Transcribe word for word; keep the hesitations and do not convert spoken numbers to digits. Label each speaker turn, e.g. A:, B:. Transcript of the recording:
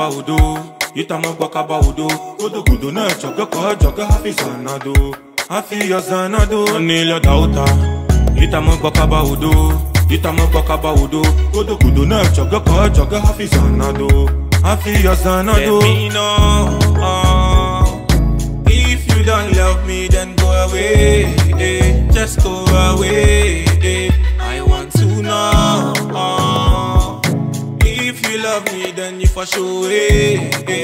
A: udo. Itama bakaba udo. Kudu kudu na choga kwa joga hafi sanado. Hafi ya sanado. Anila dauta. Itama bakaba udo. Itama bakaba udo. Kudu kudu na choga kwa joga hafi sanado. Hafi ya sanado. Let me know. Uh, if you don't love me, then go away. Eh, just go away. Eh, I want to know. Uh, if you love me, then you for sure. Eh, eh.